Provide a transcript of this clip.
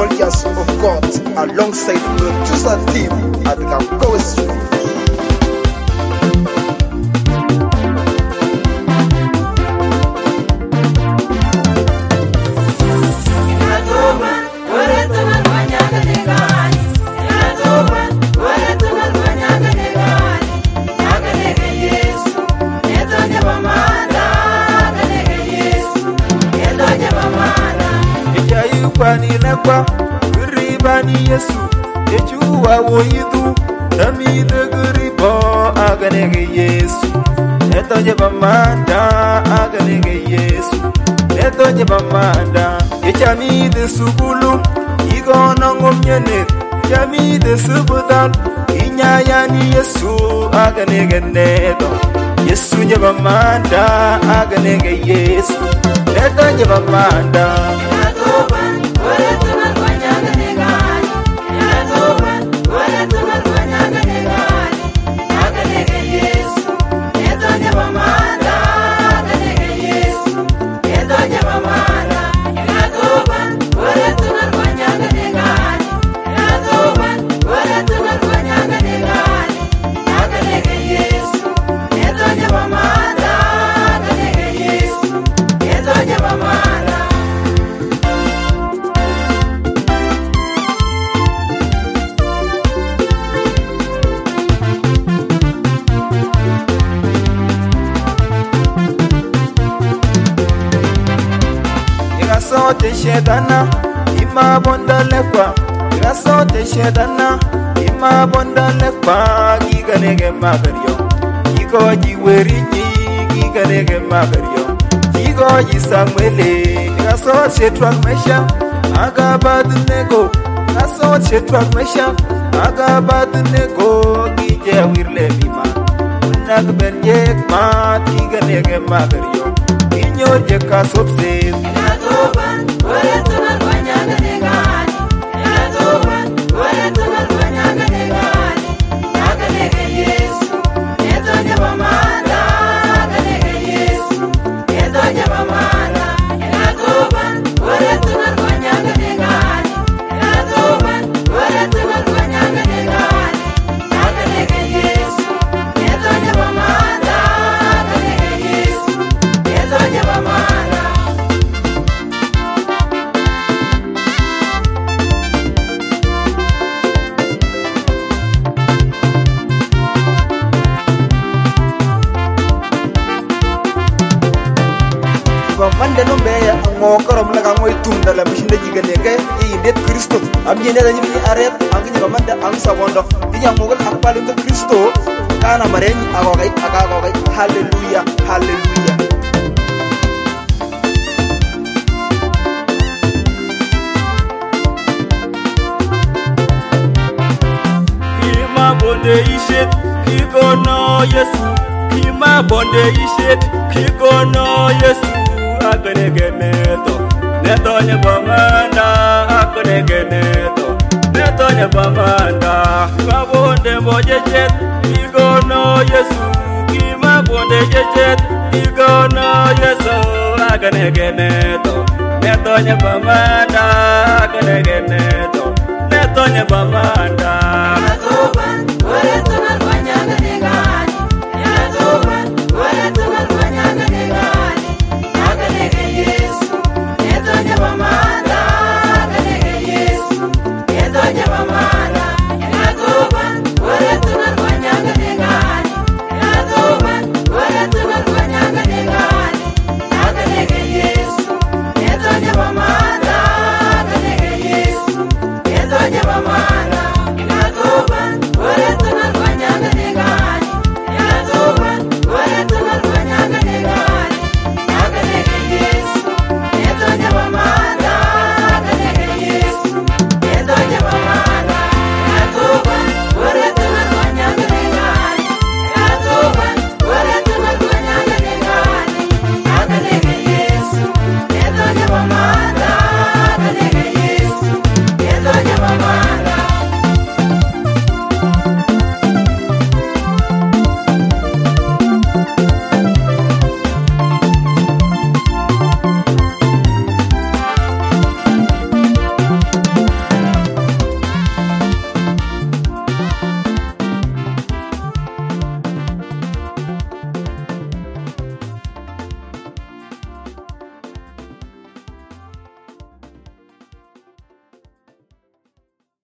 soldiers of God alongside producer team at Kakowe Street. Kwa ribani Yesu echuwa woyidu nami degribo aganege Yesu netoje bamanda aganege Yesu netoje bamanda echami de sugulu igono ngomnyene chami de subudal inyayani Yesu aganege nedo Yesu nye bamanda aganege Yesu netoje bamanda Te shedana ima bonda lekwa graso te shedana ima bonda lekwa giganege magaryo gigo jiweri giganege magaryo gigo jisamwele graso chetwak mesha agabad nego graso chetwak mesha agabad nego gije wirle bima unak benjek ma giganege magaryo inyor je kasopse Mande no meya ngo karam la ngoy tunda la machine jiganege e det Kristo am yene la ñi arrêt ang ñi mande ang sabondo di ñam mo gal akpali ko Kristo kana mareni agogay agagogay hallelujah hallelujah kima bonde ishet kigono Yesu kima bonde ishet kigono Yesu aganege neto netonye bamanda aganege neto netonye bamanda kabonde mojejet igono Yesu kima bonde jejet igono Yesu aganege neto netonye bamanda aganege neto netonye bamanda